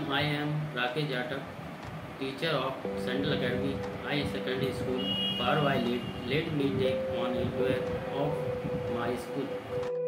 I am Rakesh Jatak, teacher of Central Academy High Secondary School, Parwai. Let me take on a tour of my school.